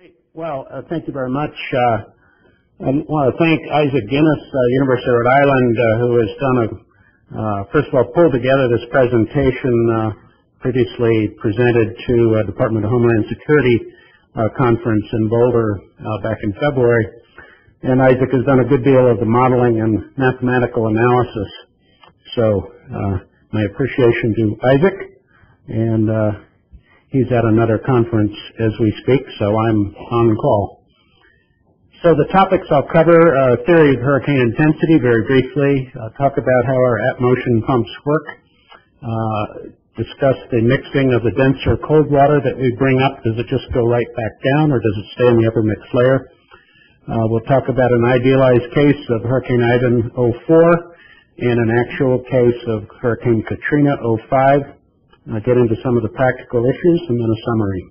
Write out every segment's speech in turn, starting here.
Well, thank you very much. I want to thank Isaac Guinness, University of Rhode Island, who has done first of all, pulled together this presentation previously presented to Department of Homeland Security conference in Boulder back in February. And Isaac has done a good deal of the modeling and mathematical analysis. So my appreciation to Isaac, and he's at another conference as we speak, so I'm on call. So the topics I'll cover, theory of hurricane intensity very briefly, talk about how our Atmocean pumps work, discuss the mixing of the denser cold water that we bring up. Does it just go right back down, or does it stay in the upper mix layer? We'll talk about an idealized case of Hurricane Ivan 04 and an actual case of Hurricane Katrina 05. Get into some of the practical issues and then a summary.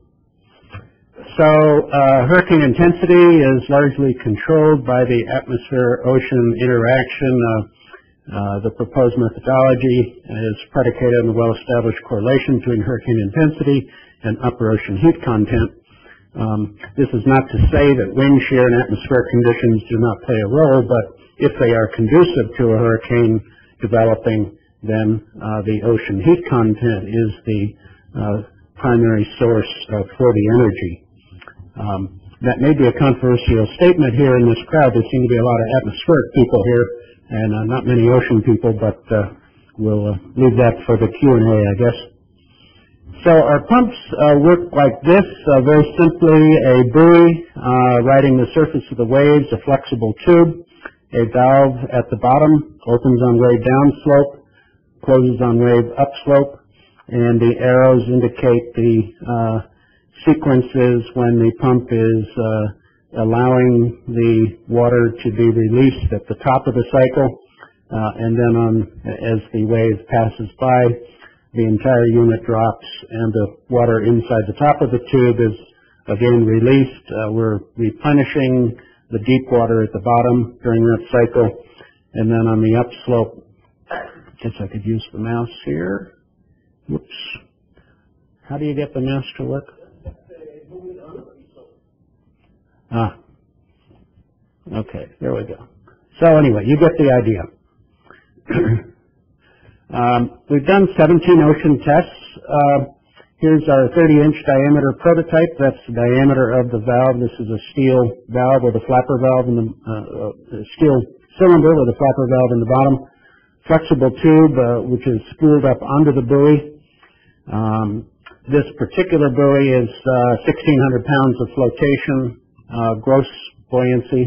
So hurricane intensity is largely controlled by the atmosphere-ocean interaction. The proposed methodology is predicated on the well-established correlation between hurricane intensity and upper ocean heat content. This is not to say that wind shear and atmospheric conditions do not play a role, but if they are conducive to a hurricane developing, then the ocean heat content is the primary source for the energy. That may be a controversial statement here in this crowd. There seem to be a lot of atmospheric people here and not many ocean people, but we'll leave that for the Q&A, I guess. So our pumps work like this, very simply a buoy riding the surface of the waves, a flexible tube, a valve at the bottom, opens on wave downslope, closes on wave upslope, and the arrows indicate the sequences when the pump is allowing the water to be released at the top of the cycle, and then as the wave passes by, the entire unit drops and the water inside the top of the tube is again released. We're replenishing the deep water at the bottom during that cycle, and then on the upslope, I guess I could use the mouse here. Whoops. How do you get the mouse to work? Okay, there we go. So anyway, you get the idea. We've done 17 ocean tests. Here's our 30-inch diameter prototype. That's the diameter of the valve. This is a steel valve with a flapper valve in the steel cylinder with a flapper valve in the bottom. Flexible tube, which is spooled up onto the buoy. This particular buoy is 1,600 pounds of flotation, gross buoyancy.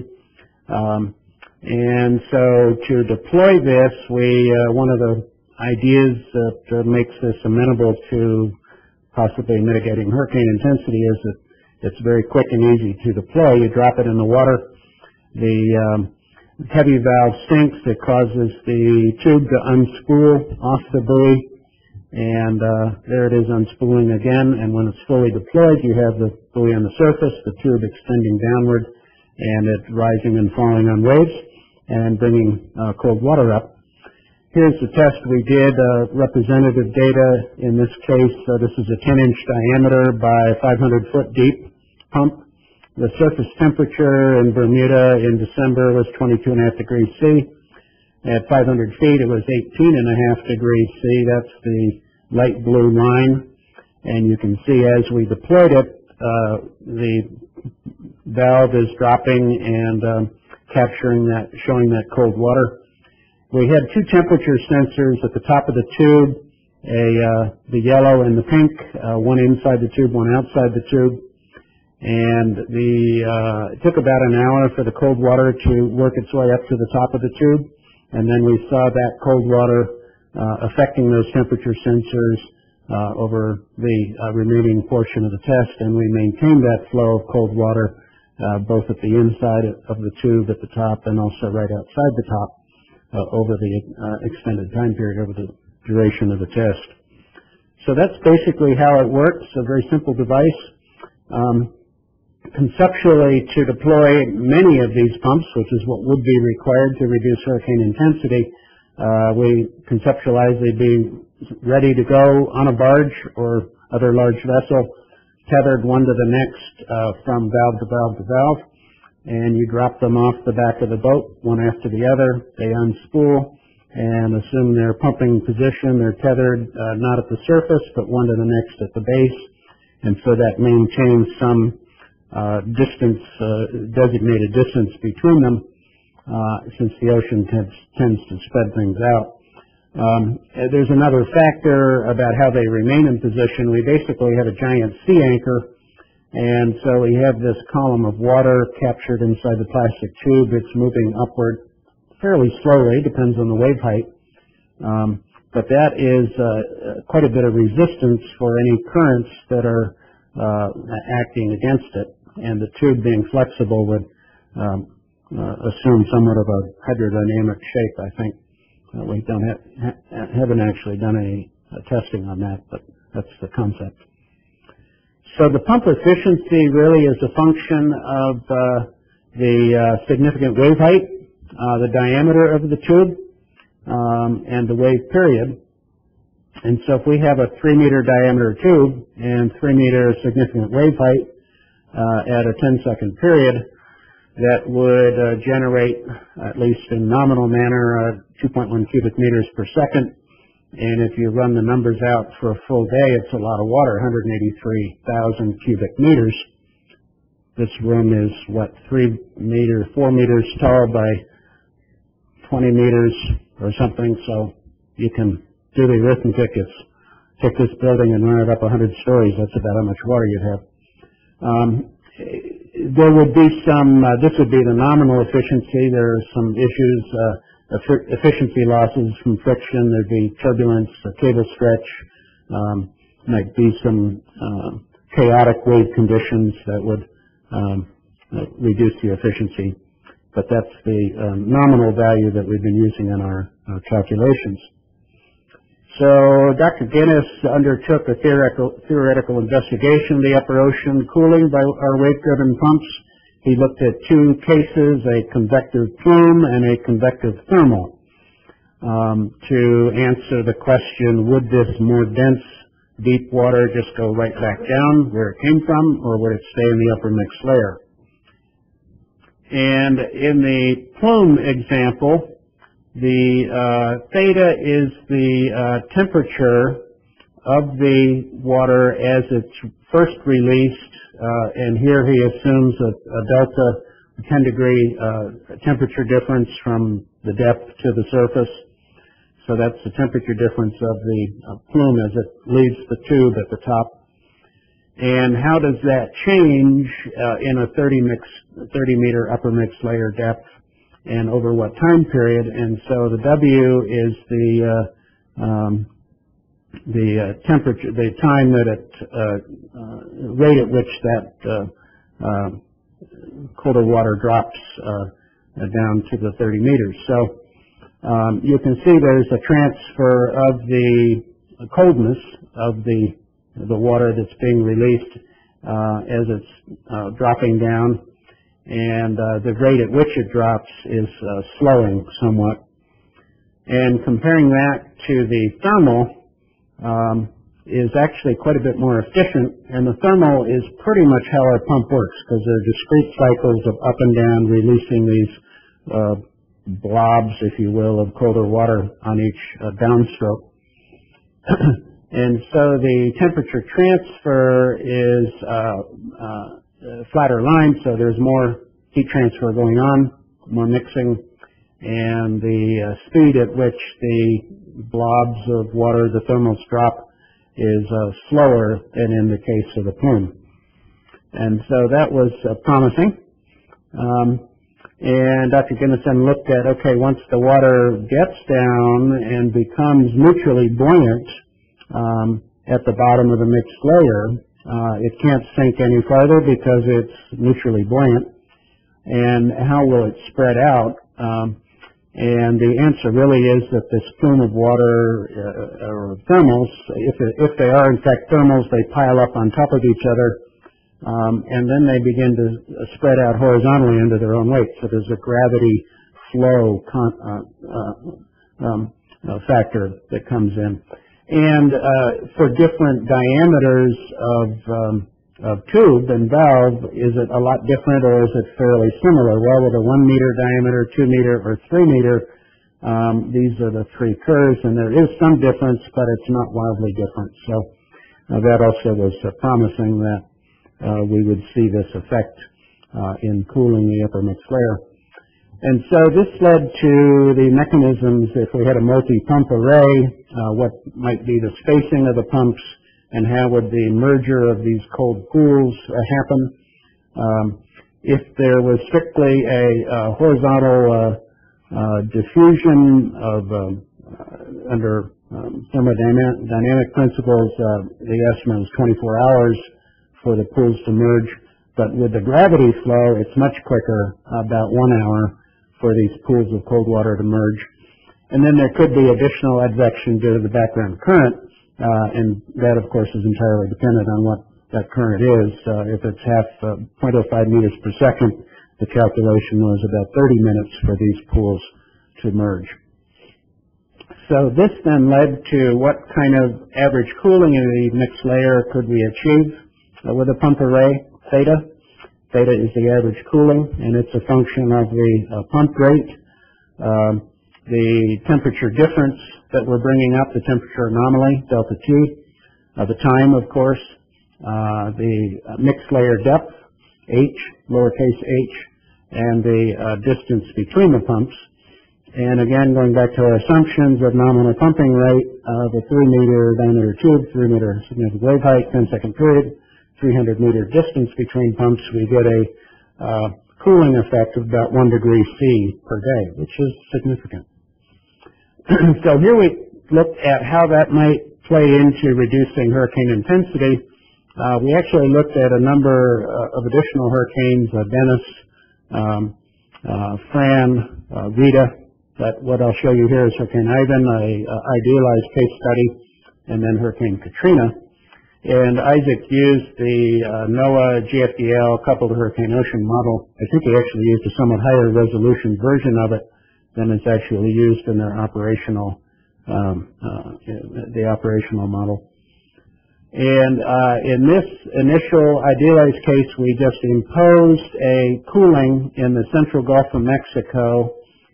And so to deploy this, one of the ideas that makes this amenable to possibly mitigating hurricane intensity is that it's very quick and easy to deploy. You drop it in the water. The heavy valve sinks. It causes the tube to unspool off the buoy. And there it is unspooling again. And when it's fully deployed, you have the buoy on the surface, the tube extending downward, and it rising and falling on waves and bringing cold water up. Here's the test we did, representative data. In this case, this is a 10-inch diameter by 500-foot deep pump. The surface temperature in Bermuda in December was 22.5 degrees C. At 500 feet, it was 18.5 degrees C. That's the light blue line. And you can see as we deployed it, the valve is dropping and capturing that, showing that cold water. We had two temperature sensors at the top of the tube, the yellow and the pink, one inside the tube, one outside the tube. And it took about an hour for the cold water to work its way up to the top of the tube. And then we saw that cold water affecting those temperature sensors over the remaining portion of the test. And we maintained that flow of cold water both at the inside of the tube at the top and also right outside the top. Over the extended time period, over the duration of the test. So that's basically how it works, a very simple device. Conceptually, to deploy many of these pumps, which is what would be required to reduce hurricane intensity, we conceptualize they'd be ready to go on a barge or other large vessel tethered one to the next from valve to valve to valve, and you drop them off the back of the boat, one after the other. They unspool and assume their pumping position. They're tethered not at the surface, but one to the next at the base, and so that maintains some distance, designated distance between them, since the ocean tends to spread things out. There's another factor about how they remain in position. We basically have a giant sea anchor, and so we have this column of water captured inside the plastic tube. It's moving upward fairly slowly, depends on the wave height, but that is quite a bit of resistance for any currents that are acting against it, and the tube being flexible would assume somewhat of a hydrodynamic shape, I think. We haven't actually done any testing on that, but that's the concept. So the pump efficiency really is a function of the significant wave height, the diameter of the tube, and the wave period. And so if we have a 3-meter diameter tube and 3-meter significant wave height at a 10-second period, that would generate, at least in nominal manner, 2.1 cubic meters per second. And if you run the numbers out for a full day, it's a lot of water, 183,000 cubic meters. This room is, what, 4 meters tall by 20 meters or something, so you can do the arithmetic. It's take this building and run it up 100 stories. That's about how much water you'd have. There would be some, this would be the nominal efficiency. There are some issues, efficiency losses from friction. There'd be turbulence, a cable stretch, might be some chaotic wave conditions that would reduce the efficiency. But that's the nominal value that we've been using in our calculations. So Dr. Kenneth undertook a theoretical investigation of the upper ocean cooling by our wave-driven pumps. He looked at 2 cases, a convective plume and a convective thermal, to answer the question, would this more dense, deep water just go right back down where it came from, or would it stay in the upper mixed layer? And in the plume example, the theta is the temperature of the water as it's first released, and here he assumes a delta 10-degree temperature difference from the depth to the surface. So that's the temperature difference of the plume as it leaves the tube at the top. And how does that change in a 30-meter upper mixed layer depth, and over what time period? And so the W is the temperature, the time that rate at which that colder water drops down to the 30 meters. So you can see there's a transfer of the coldness of the water that's being released as it's dropping down, and the rate at which it drops is slowing somewhat. And comparing that to the thermal is actually quite a bit more efficient, and the thermal is pretty much how our pump works, because there are discrete cycles of up and down, releasing these blobs, if you will, of colder water on each downstroke. And so the temperature transfer is flatter line, so there's more heat transfer going on, more mixing, and the speed at which the blobs of water, the thermals, drop is slower than in the case of the plume. And so that was promising. And Dr. Kenneth looked at, okay, once the water gets down and becomes neutrally buoyant at the bottom of the mixed layer, it can't sink any farther because it's neutrally buoyant. And how will it spread out? And the answer really is that this plume of water, or thermals, if they are in fact thermals, they pile up on top of each other, and then they begin to spread out horizontally under their own weight. So there's a gravity flow factor that comes in. And for different diameters tube and valve, is it a lot different or is it fairly similar? Well, with a 1 meter diameter, 2 meter, or 3 meter, these are the three curves, and there is some difference, but it's not wildly different. So that also was promising that we would see this effect in cooling the upper mixed layer. And so this led to the mechanisms. If we had a multi-pump array, what might be the spacing of the pumps, and how would the merger of these cold pools happen. If there was strictly a horizontal diffusion of under thermodynamic principles, the estimate is 24 hours for the pools to merge. But with the gravity flow, it's much quicker, about 1 hour, for these pools of cold water to merge. And then there could be additional advection due to the background current, and that, of course, is entirely dependent on what that current is. If it's 0.05 meters per second, the calculation was about 30 minutes for these pools to merge. So this then led to what kind of average cooling in the mixed layer could we achieve with a pump array, theta. Theta is the average cooling, and it's a function of the pump rate, the temperature difference that we're bringing up, the temperature anomaly, delta T, the time, of course, the mixed layer depth, H, lowercase h, and the distance between the pumps. And again, going back to our assumptions of nominal pumping rate of a 3 meter diameter tube, 3 meter significant wave height, 10-second period, 300 meter distance between pumps, we get a cooling effect of about 1 degree C per day, which is significant. So here we look at how that might play into reducing hurricane intensity. We actually looked at a number of additional hurricanes, Dennis, Fran, Rita, but what I'll show you here is Hurricane Ivan, a idealized case study, and then Hurricane Katrina. And Isaac used the NOAA GFDL coupled Hurricane Ocean model. I think he actually used a somewhat higher resolution version of it than is actually used in their operational, the operational model. And in this initial idealized case, we just imposed a cooling in the central Gulf of Mexico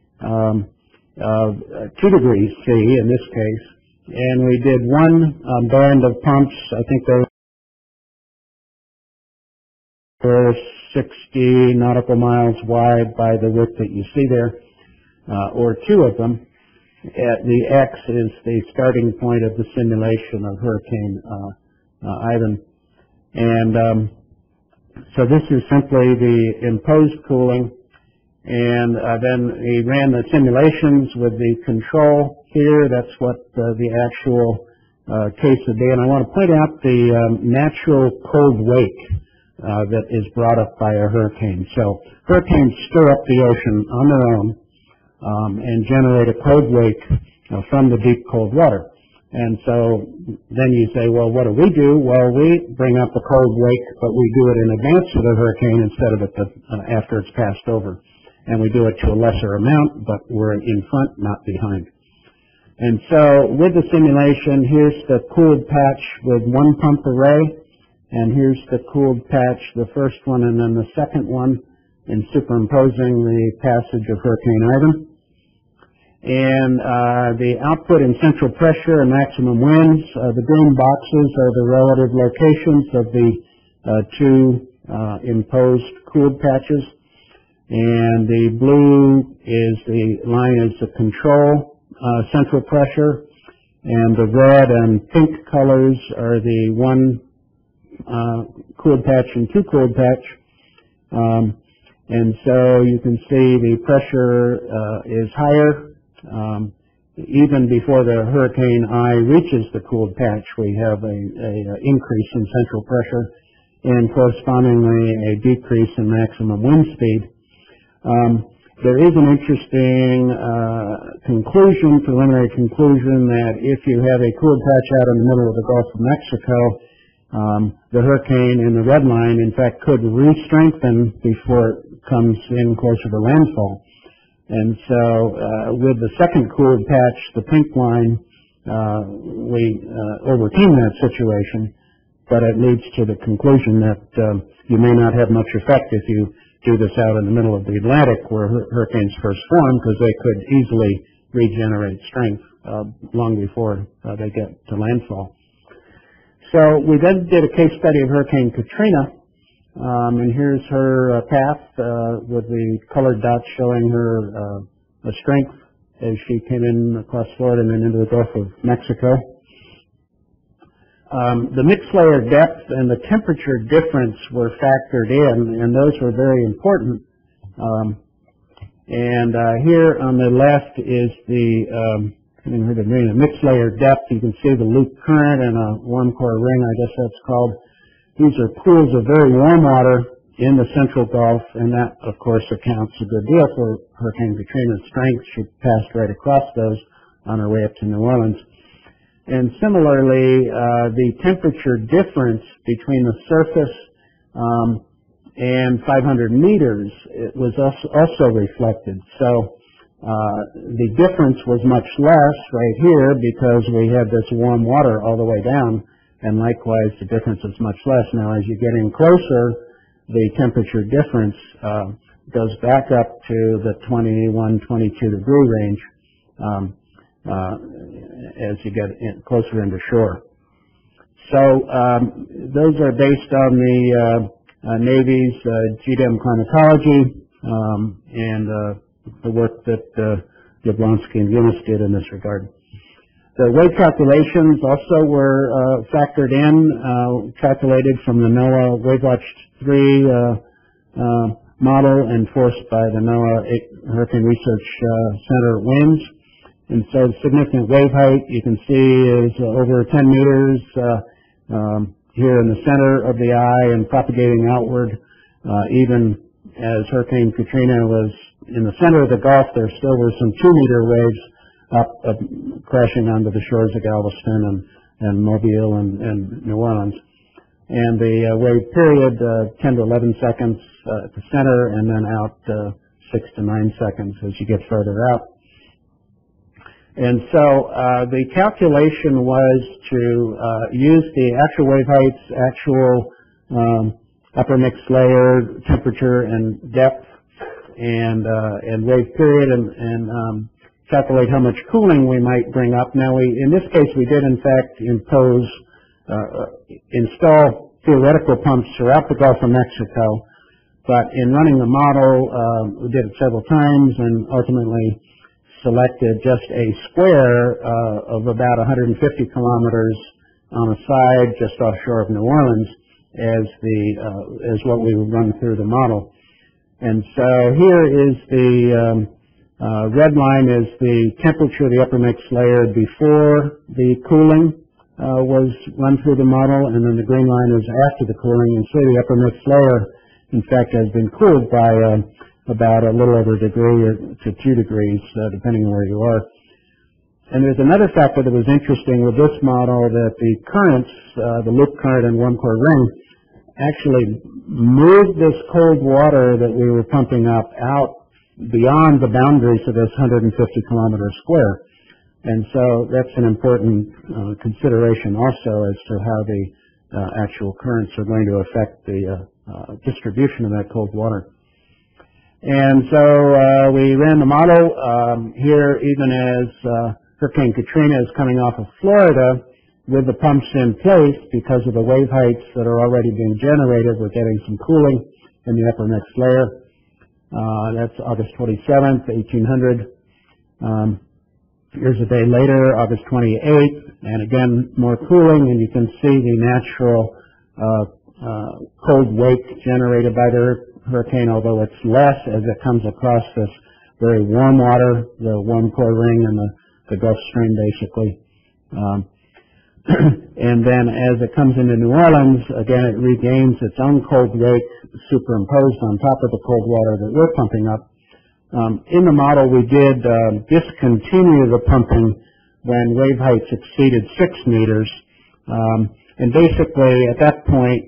of 2 degrees C in this case. And we did one band of pumps. I think they were 60 nautical miles wide by the width that you see there, or 2 of them. The X is the starting point of the simulation of Hurricane Ivan. And so this is simply the imposed cooling. And then we ran the simulations with the control here. That's what the actual case would be. And I want to point out the natural cold wake that is brought up by a hurricane. So hurricanes stir up the ocean on their own and generate a cold wake from the deep cold water. And so then you say, well, what do? Well, we bring up the cold wake, but we do it in advance of the hurricane instead of after it's passed over. And we do it to a lesser amount, but we're in front, not behind. And so with the simulation, here's the cooled patch with 1 pump array, and here's the cooled patch, the first one, and then the second one, and superimposing the passage of Hurricane Ivan. And the output in central pressure and maximum winds, the green boxes are the relative locations of the 2 imposed cooled patches. And the blue is the line is the control central pressure, and the red and pink colors are the 1 cooled patch and 2 cooled patch. And so you can see the pressure is higher. Even before the hurricane eye reaches the cooled patch, we have a increase in central pressure and correspondingly a decrease in maximum wind speed. There is an interesting preliminary conclusion, that if you have a cooled patch out in the middle of the Gulf of Mexico, the hurricane in the red line, in fact, could re-strengthen before it comes in closer to landfall. And so with the second cooled patch, the pink line, we overcame that situation. but it leads to the conclusion that you may not have much effect if you do this out in the middle of the Atlantic where hurricanes first form, because they could easily regenerate strength long before they get to landfall. So we then did a case study of Hurricane Katrina, and here's her path with the colored dots showing her strength as she came in across Florida and then into the Gulf of Mexico. The mixed layer depth and the temperature difference were factored in, and those were very important. Here on the left is the mixed layer depth. You can see the loop current and a warm core ring, I guess that's called. These are pools of very warm water in the central Gulf, and that, of course, accounts a good deal for Hurricane Katrina's strength. She passed right across those on her way up to New Orleans. And similarly, the temperature difference between the surface and 500 meters was also reflected. So the difference was much less right here because we had this warm water all the way down, and likewise the difference is much less. Now as you get in closer, the temperature difference goes back up to the 21, 22 degree range as you get closer into shore. So those are based on the Navy's GDEM climatology and the work that Jablonski and Yunus did in this regard. The wave calculations also were factored in, calculated from the NOAA WaveWatch 3 model enforced by the NOAA Hurricane Research Center winds. And so the significant wave height you can see is over 10 meters here in the center of the eye and propagating outward. Even as Hurricane Katrina was in the center of the Gulf, there still were some 2-meter waves up crashing onto the shores of Galveston and Mobile and New Orleans. And the wave period, 10 to 11 seconds at the center, and then out 6 to 9 seconds as you get further out. And so the calculation was to use the actual wave heights, actual upper mixed layer temperature and depth, and wave period, and calculate how much cooling we might bring up. Now, in this case, we did in fact install theoretical pumps throughout the Gulf of Mexico, but in running the model, we did it several times and ultimately selected just a square of about 150 kilometers on a side just offshore of New Orleans as what we would run through the model. And so here is the red line is the temperature of the upper mixed layer before the cooling was run through the model, and then the green line is after the cooling. And so the upper mixed layer, in fact, has been cooled by about a little over a degree to 2 degrees, depending on where you are. And there's another factor that was interesting with this model, that the currents, the loop current and warm core ring, actually moved this cold water that we were pumping up out beyond the boundaries of this 150 kilometer square. And so that's an important consideration also as to how the actual currents are going to affect the distribution of that cold water. And so we ran the model here, even as Hurricane Katrina is coming off of Florida, with the pumps in place because of the wave heights that are already being generated. We're getting some cooling in the upper mixed layer. That's August 27th, 1800. Here's a day later, August 28th, and again more cooling, and you can see the natural cold wake generated by the hurricane, although it's less as it comes across this very warm water, the warm core ring and the Gulf Stream basically. And then as it comes into New Orleans, again it regains its own cold wake superimposed on top of the cold water that we're pumping up. In the model we did discontinue the pumping when wave heights exceeded 6 meters. And basically at that point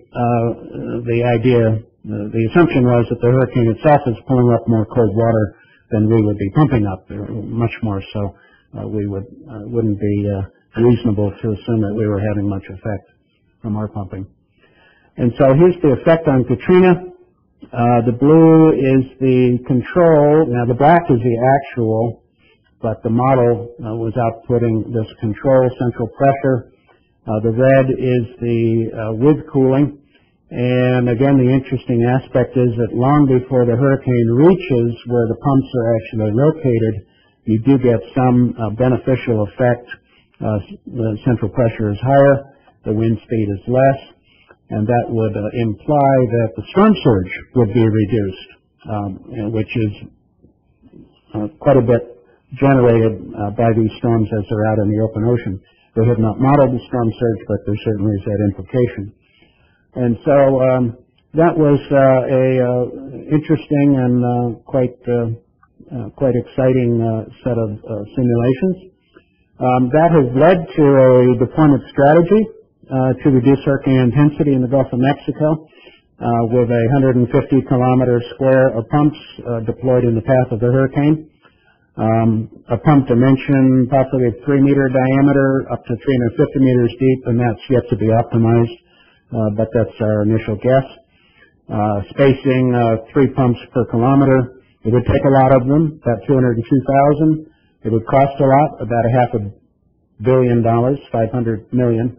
the assumption was that the hurricane itself is pulling up more cold water than we would be pumping up, much more so. We wouldn't be reasonable to assume that we were having much effect. from our pumping. And so here's the effect on Katrina. The blue is the control. Now the black is the actual, but the model was outputting this control central pressure. The red is the with cooling. And again, the interesting aspect is that long before the hurricane reaches where the pumps are actually located, you do get some beneficial effect. The central pressure is higher, the wind speed is less, and that would imply that the storm surge would be reduced, which is quite a bit generated by these storms as they're out in the open ocean. They have not modeled the storm surge, but there certainly is that implication. And so that was a interesting and quite exciting set of simulations. That has led to a deployment strategy to reduce hurricane intensity in the Gulf of Mexico with a 150-kilometer square of pumps deployed in the path of the hurricane. A pump dimension possibly a 3-meter diameter up to 350 meters deep, and that's yet to be optimized, but that's our initial guess. Spacing 3 pumps per kilometer. It would take a lot of them, about 202,000. It would cost a lot, about $500 million, $500 million.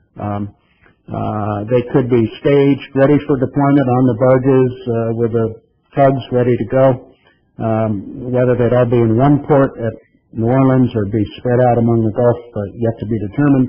They could be staged, ready for deployment on the barges with the tugs ready to go. Whether they'd all be in one port at New Orleans or be spread out among the Gulf, yet to be determined.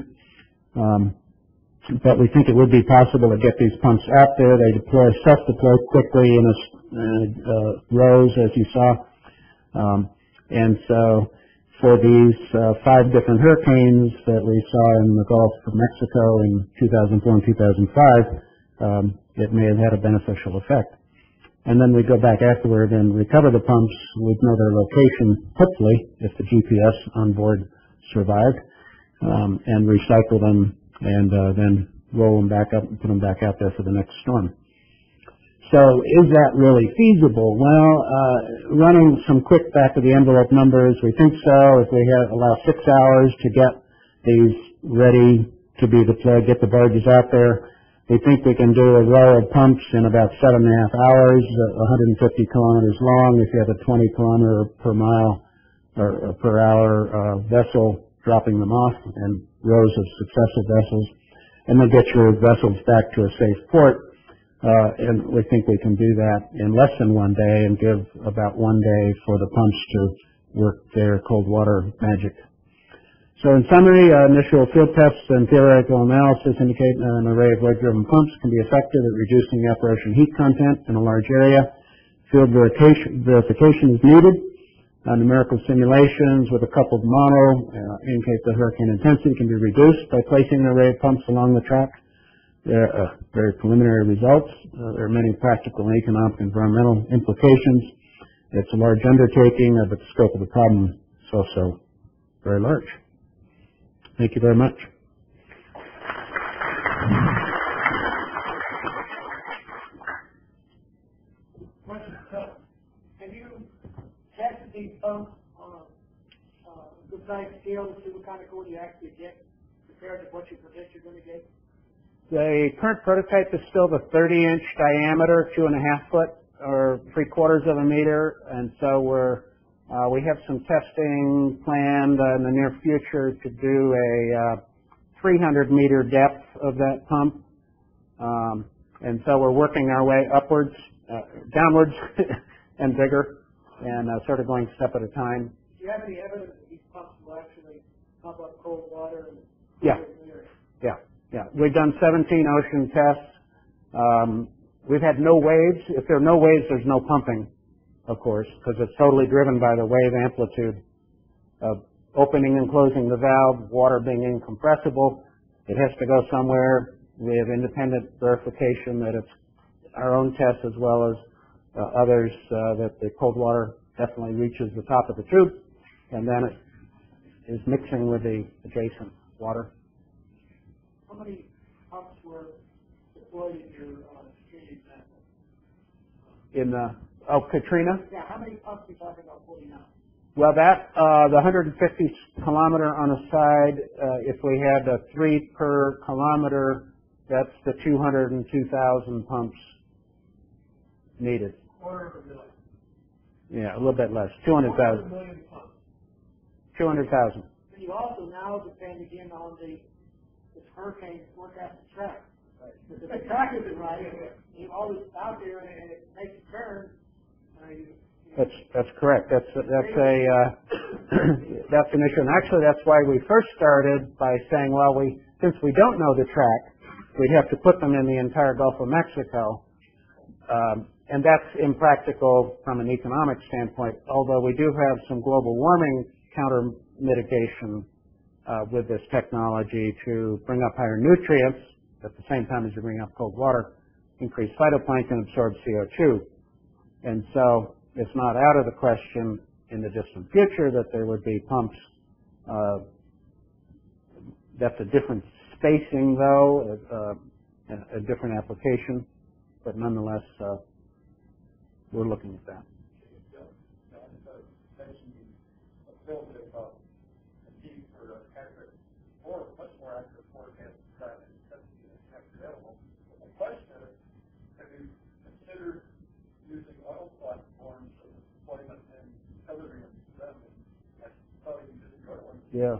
But we think it would be possible to get these pumps out there. They self-deploy quickly in rows, as you saw. And so for these 5 different hurricanes that we saw in the Gulf of Mexico in 2004 and 2005, it may have had a beneficial effect. And then we go back afterward and recover the pumps. We'd know their location, hopefully, if the GPS on board survived, and recycle them and then roll them back up and put them back out there for the next storm. So is that really feasible? Well, running some quick back-of-the-envelope numbers, we think so. If we allow 6 hours to get these ready to be deployed, get the barges out there, we think we can do a row of pumps in about 7.5 hours, 150 kilometers long. If you have a 20-kilometer per mile or per hour vessel, dropping them off, and rows of successive vessels, and then get your vessels back to a safe port. And we think we can do that in less than 1 day and give about 1 day for the pumps to work their cold water magic. So in summary, initial field tests and theoretical analysis indicate an array of wave-driven pumps can be effective at reducing the apparition heat content in a large area. Field verification is needed. Numerical simulations with a coupled model indicate the hurricane intensity can be reduced by placing an array of pumps along the track. There are very preliminary results. There are many practical and economic and environmental implications. It's a large undertaking, but the scope of the problem is also very large. Thank you very much. Have you tested these pumps on a good size scale to see what kind of code you actually get compared to what you predict you're going to get? The current prototype is still the 30-inch diameter, 2.5 foot, or 3/4 of a meter, and so we have some testing planned in the near future to do a 300-meter depth of that pump, and so we're working our way upwards, downwards, and bigger, and sort of going step at a time. Do you have any evidence that these pumps will actually pump up cold water? And Yeah. We've done 17 ocean tests. We've had no waves. If there are no waves, there's no pumping, of course, because it's totally driven by the wave amplitude of opening and closing the valve, water being incompressible. It has to go somewhere. We have independent verification that it's our own tests as well as others that the cold water definitely reaches the top of the tube, and then it is mixing with the adjacent water. How many pumps were deployed in your Katrina example? In the Katrina? Yeah, how many pumps are you talking about putting out? Well, that the 150 kilometer on a side, if we had 3 per kilometer That's the 202,000 pumps needed. $250,000. Yeah, a little bit less. 200,000. 200,000,000 pumps. 200,000. And you also now depend again on this hurricane forecast track. Right. If the track isn't right, you're always out there and it makes a turn. That's correct. That's a that's an issue, and actually that's why we first started by saying, well, since we don't know the track, we'd have to put them in the entire Gulf of Mexico, and that's impractical from an economic standpoint. Although we do have some global warming counter mitigation with this technology to bring up higher nutrients at the same time as you bring up cold water, increase phytoplankton, absorb CO2, and so it's not out of the question in the distant future that there would be pumps. That's a different spacing, though, a different application, but nonetheless, we're looking at that. Much more accurate forecast traffic available. The question is, have you considered using oil platforms for deployment and tethering them? That's probably just a good one. Yeah.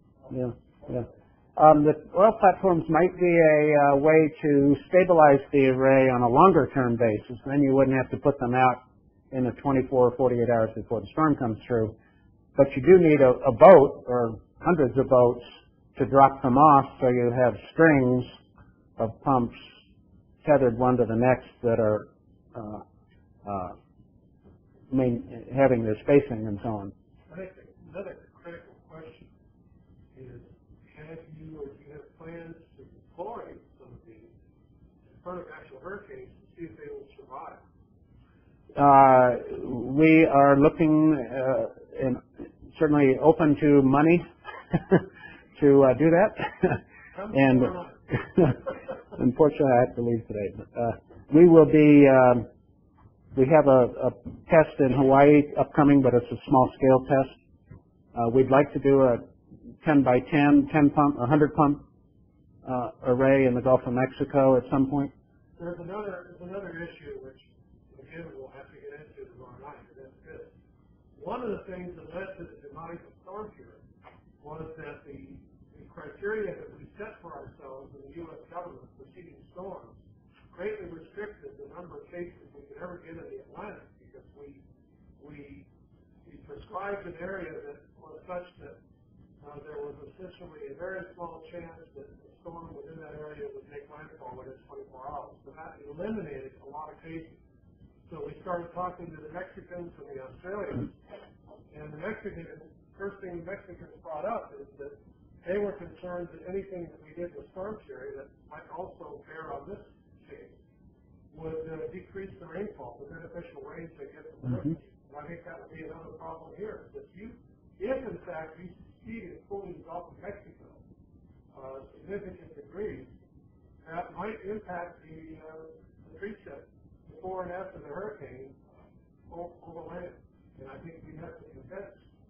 The oil platforms might be a way to stabilize the array on a longer-term basis. Then you wouldn't have to put them out in the 24 or 48 hours before the storm comes through. But you do need a boat or hundreds of boats to drop them off, so you have strings of pumps tethered one to the next that are having their spacing and so on. I think another critical question is, have you plans to deploy some of these in front of actual hurricanes to see if they will survive? We are looking and certainly open to money to do that. And unfortunately, I have to leave today. But we will be. We have a test in Hawaii upcoming, but it's a small-scale test. We'd like to do a 10 by 10 pump, 100 pump array in the Gulf of Mexico at some point. There's another issue which, again, we'll have to get into tomorrow night. And that's this. One of the things that led to the demise of storm fury was that the criteria that we set for ourselves in the U.S. government preceding storms greatly restricted the number of cases we could ever get in the Atlantic, because we prescribed an area that was such that there was essentially a very small chance that the storm within that area would make landfall within 24 hours. So that eliminated a lot of cases. So we started talking to the Mexicans and the Australians, and the first thing the Mexicans brought up is that they were concerned that anything that we did with storm fury that might also bear on this case would decrease the rainfall, the beneficial rains they get from the hurricane. And I think that would be another problem here. That if in fact you succeed in cooling the Gulf of Mexico significant degrees, that might impact the preset before and after the hurricane over land. And I think we have to convince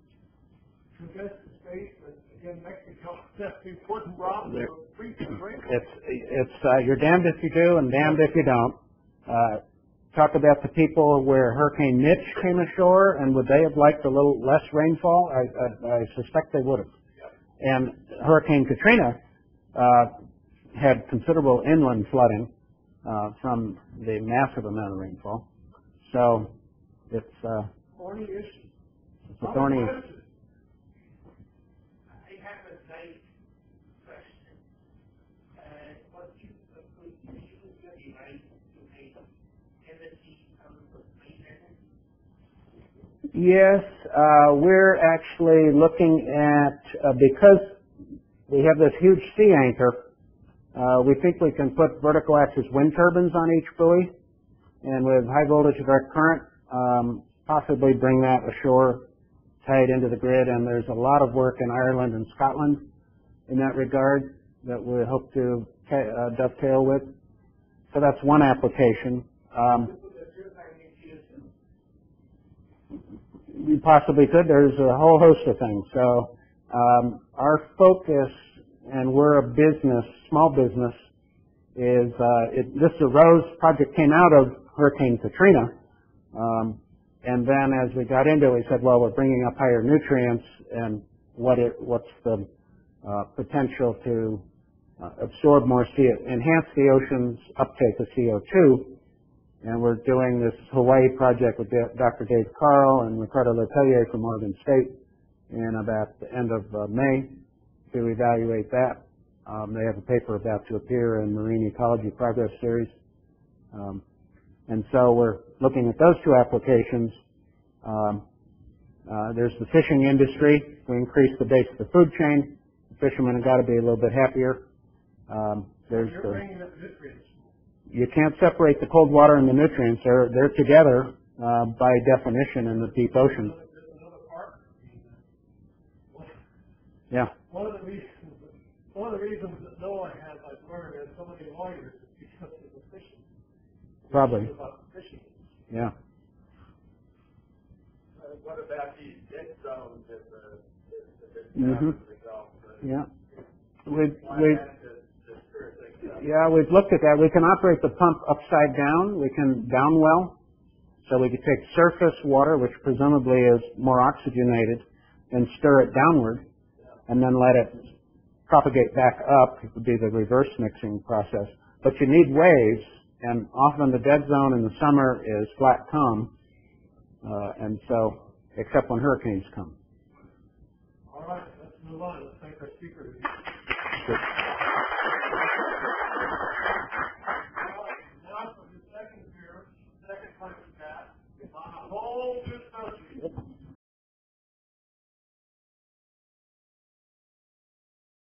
the states that, again, Mexico has the important problem of preset rainfall. It's you're damned if you do and damned if you don't. Talk about the people where Hurricane Mitch came ashore, and would they have liked a little less rainfall? I suspect they would have. And Hurricane Katrina had considerable inland flooding from the massive amount of rainfall. So it's thorny issue. It's a thorny. I have a nice question. What you right to make energy out of maintenance? Yes, we're actually looking at, because we have this huge sea anchor, we think we can put vertical axis wind turbines on each buoy, and with high voltage direct current, possibly bring that ashore, tie it into the grid. And there's a lot of work in Ireland and Scotland in that regard that we hope to dovetail with. So that's one application. We possibly could. There's a whole host of things. So our focus, and we're a business, small business, is this project came out of Hurricane Katrina, and then as we got into it, we said, well, we're bringing up higher nutrients, and what's the potential to absorb more enhance the ocean's uptake of CO2. And we're doing this Hawaii project with Dr. Dave Carl and Ricardo Letelier from Oregon State in about the end of May to evaluate that. They have a paper about to appear in Marine Ecology Progress Series. And so we're looking at those two applications. There's the fishing industry. We increase the base of the food chain. The fishermen have got to be a little bit happier. You're bringing up nutrients. You can't separate the cold water and the nutrients. They're together by definition in the deep ocean. There's another part. Yeah. One of the reasons that NOAA has, I've learned, has so many lawyers is because of the fishing. Probably. About fishing. Yeah. What about these dead zones in the Gulf? Yeah. We've looked at that. We can operate the pump upside down. We can downwell. So we could take surface water, which presumably is more oxygenated, and stir it downward, and then let it propagate back up. It would be the reverse mixing process. But you need waves, and often the dead zone in the summer is flat calm, and so, except when hurricanes come. All right, let's move on. Let's thank our speaker. Good.